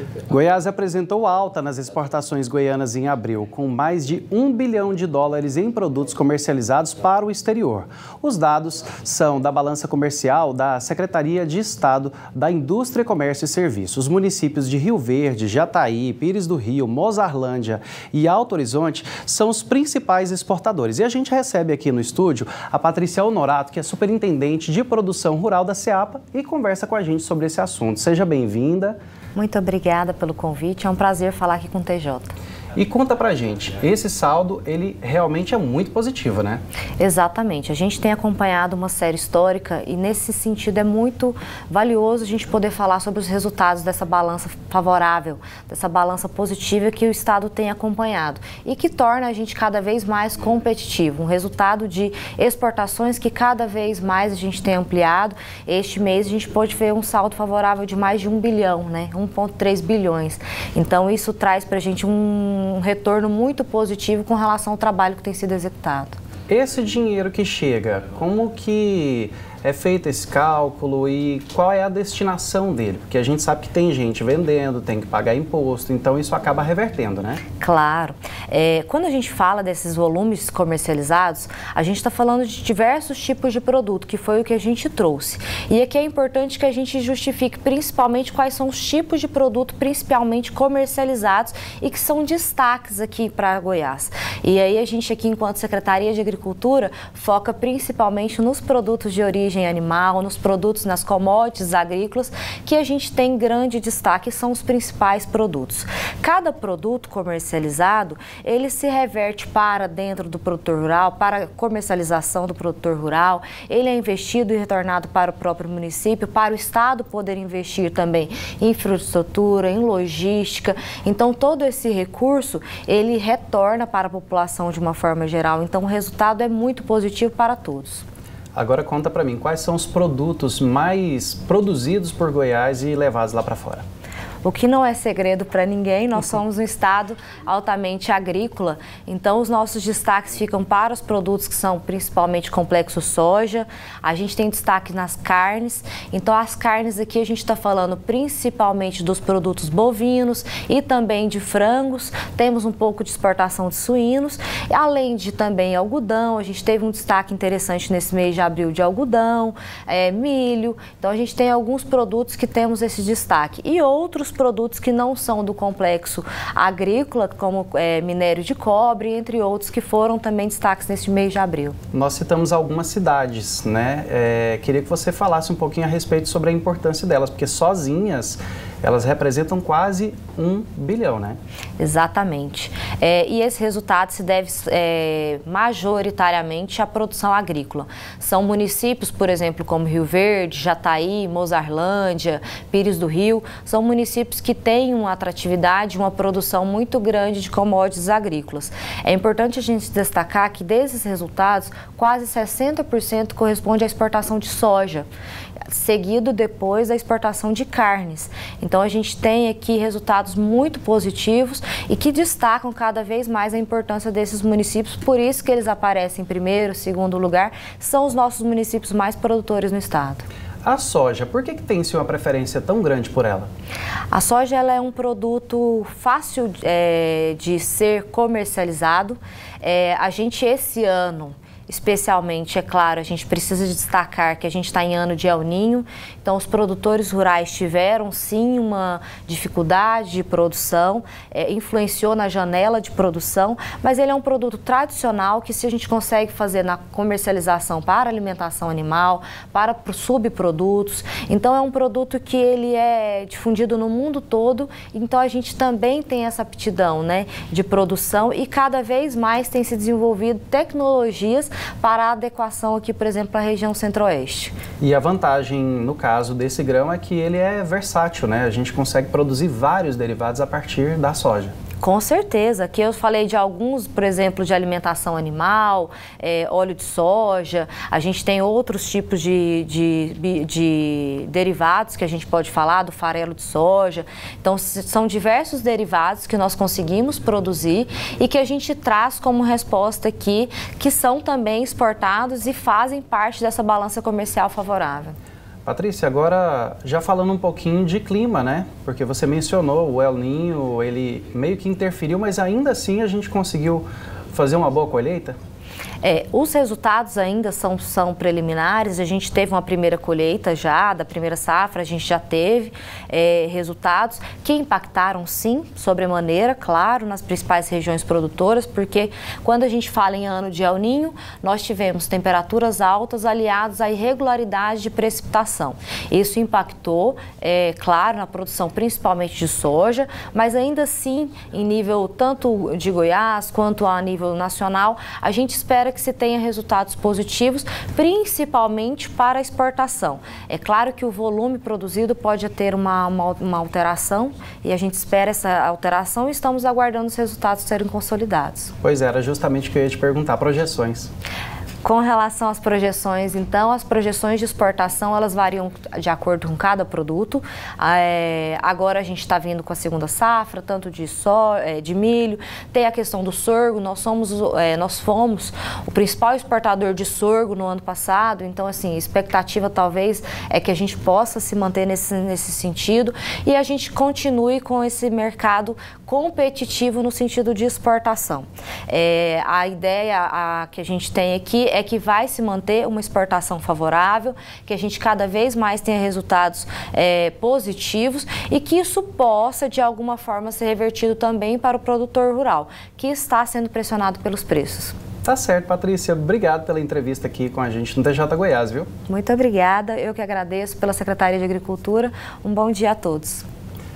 Goiás apresentou alta nas exportações goianas em abril, com mais de US$ 1 bilhão em produtos comercializados para o exterior. Os dados são da balança comercial da Secretaria de Estado da Indústria, Comércio e Serviços. Os municípios de Rio Verde, Jataí, Pires do Rio, Mozarlândia e Alto Horizonte são os principais exportadores. E a gente recebe aqui no estúdio a Patrícia Honorato, que é superintendente de produção rural da SEAPA, e conversa com a gente sobre esse assunto. Seja bem-vinda. Muito obrigada pelo convite, é um prazer falar aqui com o TJ. E conta pra gente, esse saldo, ele realmente é muito positivo, né? Exatamente, a gente tem acompanhado uma série histórica e nesse sentido é muito valioso a gente poder falar sobre os resultados dessa balança favorável, dessa balança positiva que o Estado tem acompanhado e que torna a gente cada vez mais competitivo, um resultado de exportações que cada vez mais a gente tem ampliado. Este mês a gente pode ver um saldo favorável de mais de 1 bilhão, né? 1,3 bilhões. Então isso traz pra gente um retorno muito positivo com relação ao trabalho que tem sido executado. Esse dinheiro que chega, como que é feito esse cálculo e qual é a destinação dele? Porque a gente sabe que tem gente vendendo, tem que pagar imposto, então isso acaba revertendo, né? Claro. Quando a gente fala desses volumes comercializados, a gente está falando de diversos tipos de produto, que foi o que a gente trouxe. E aqui é importante que a gente justifique principalmente quais são os tipos de produto principalmente comercializados e que são destaques aqui para Goiás. E aí a gente aqui, enquanto Secretaria de Agricultura, foca principalmente nos produtos de origem animal, nos produtos, nas commodities agrícolas, que a gente tem grande destaque, são os principais produtos. Cada produto comercializado, ele se reverte para dentro do produtor rural, para a comercialização do produtor rural, ele é investido e retornado para o próprio município, para o Estado poder investir também em infraestrutura, em logística. Então, todo esse recurso, ele retorna para a população de uma forma geral. Então, o resultado é muito positivo para todos. Agora conta pra mim, quais são os produtos mais produzidos por Goiás e levados lá para fora? O que não é segredo para ninguém, nós somos um estado altamente agrícola, então os nossos destaques ficam para os produtos que são principalmente complexo soja, a gente tem destaque nas carnes, então as carnes aqui a gente está falando principalmente dos produtos bovinos e também de frangos, temos um pouco de exportação de suínos, além de também algodão, a gente teve um destaque interessante nesse mês de abril de algodão, milho, então a gente tem alguns produtos que temos esse destaque e outros produtos que não são do complexo agrícola, como minério de cobre, entre outros que foram também destaques neste mês de abril. Nós citamos algumas cidades, né? Queria que você falasse um pouquinho a respeito sobre a importância delas, porque sozinhas elas representam quase 1 bilhão, né? Exatamente. E esse resultado se deve majoritariamente à produção agrícola. São municípios, por exemplo, como Rio Verde, Jataí, Mozarlândia, Pires do Rio, são municípios que têm uma atratividade, uma produção muito grande de commodities agrícolas. É importante a gente destacar que desses resultados, quase 60% corresponde à exportação de soja, seguido depois da exportação de carnes. Então a gente tem aqui resultados muito positivos e que destacam cada vez mais a importância desses municípios, por isso que eles aparecem em primeiro, segundo lugar, são os nossos municípios mais produtores no estado. A soja, por que tem-se uma preferência tão grande por ela? A soja ela é um produto fácil de ser comercializado. A gente esse ano, especialmente, é claro, a gente precisa destacar que a gente está em ano de El Niño, então os produtores rurais tiveram sim uma dificuldade de produção, influenciou na janela de produção, mas ele é um produto tradicional que se a gente consegue fazer na comercialização para alimentação animal, para subprodutos, então é um produto que ele é difundido no mundo todo, então a gente também tem essa aptidão, né, de produção e cada vez mais tem se desenvolvido tecnologias para a adequação aqui, por exemplo, para a região centro-oeste. E a vantagem, no caso desse grão, é que ele é versátil, né? A gente consegue produzir vários derivados a partir da soja. Com certeza, aqui eu falei de alguns, por exemplo, de alimentação animal, óleo de soja, a gente tem outros tipos de derivados que a gente pode falar, do farelo de soja, então são diversos derivados que nós conseguimos produzir e que a gente traz como resposta aqui, que são também exportados e fazem parte dessa balança comercial favorável. Patrícia, agora já falando um pouquinho de clima, né? Porque você mencionou o El Niño, ele meio que interferiu, mas ainda assim a gente conseguiu fazer uma boa colheita? Os resultados ainda são preliminares. A gente teve uma primeira colheita já, da primeira safra, a gente já teve resultados que impactaram sim, sobremaneira, claro, nas principais regiões produtoras, porque quando a gente fala em ano de El Niño, nós tivemos temperaturas altas aliadas à irregularidade de precipitação. Isso impactou, claro, na produção principalmente de soja, mas ainda assim, em nível tanto de Goiás quanto a nível nacional, a gente espera que se tenha resultados positivos, principalmente para a exportação. É claro que o volume produzido pode ter uma alteração e a gente espera essa alteração e estamos aguardando os resultados serem consolidados. Pois era justamente o que eu ia te perguntar, projeções. Com relação às projeções, então, as projeções de exportação, elas variam de acordo com cada produto. Agora a gente está vindo com a segunda safra, tanto de milho, tem a questão do sorgo. Nós fomos o principal exportador de sorgo no ano passado, então, assim, a expectativa talvez é que a gente possa se manter nesse sentido e a gente continue com esse mercado competitivo no sentido de exportação. A ideia que a gente tem aqui é que vai se manter uma exportação favorável, que a gente cada vez mais tenha resultados positivos e que isso possa, de alguma forma, ser revertido também para o produtor rural, que está sendo pressionado pelos preços. Tá certo, Patrícia. Obrigado pela entrevista aqui com a gente no TJ Goiás, viu? Muito obrigada. Eu que agradeço pela Secretaria de Agricultura. Um bom dia a todos.